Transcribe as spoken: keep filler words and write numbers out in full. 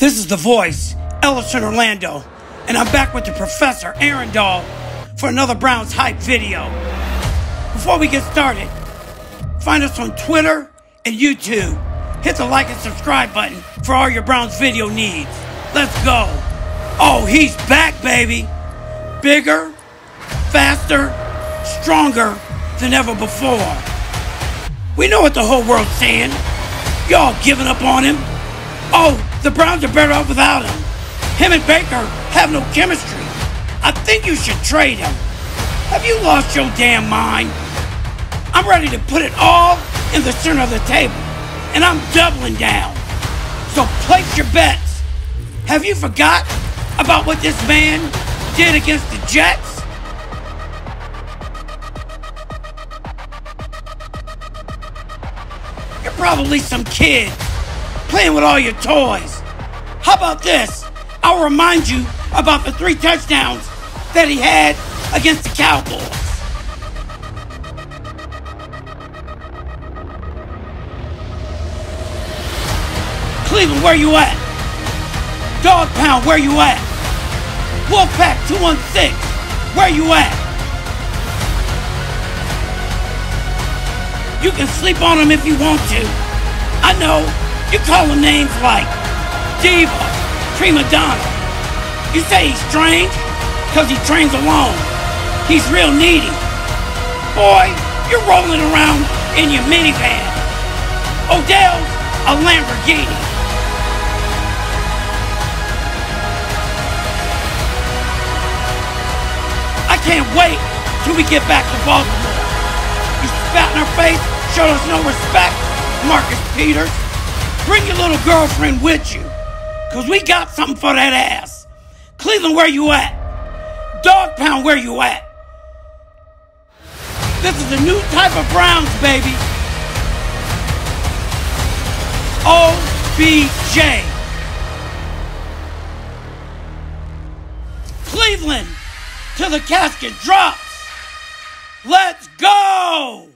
This is The Voice, Ellison Orlando, and I'm back with the Professor Aaron Dahl for another Browns Hype video. Before we get started, find us on Twitter and YouTube. Hit the like and subscribe button for all your Browns video needs. Let's go. Oh, he's back, baby. Bigger, faster, stronger than ever before. We know what the whole world's saying. Y'all giving up on him. Oh, the Browns are better off without him. Him and Baker have no chemistry. I think you should trade him. Have you lost your damn mind? I'm ready to put it all in the center of the table, and I'm doubling down. So place your bets. Have you forgot about what this man did against the Jets? You're probably some kid playing with all your toys. How about this? I'll remind you about the three touchdowns that he had against the Cowboys. Cleveland, where you at? Dog Pound, where you at? Wolfpack two one six, where you at? You can sleep on him if you want to. I know, you call him names like Diva, Prima Donna. You say he's strange because he trains alone. He's real needy. Boy, you're rolling around in your minivan. Odell's a Lamborghini. I can't wait till we get back to Baltimore. You spat in our face, showed us no respect, Marcus Peters. Bring your little girlfriend with you, because we got something for that ass. Cleveland, where you at? Dog Pound, where you at? This is a new type of Browns, baby. O B J. Cleveland, till the casket drops. Let's go!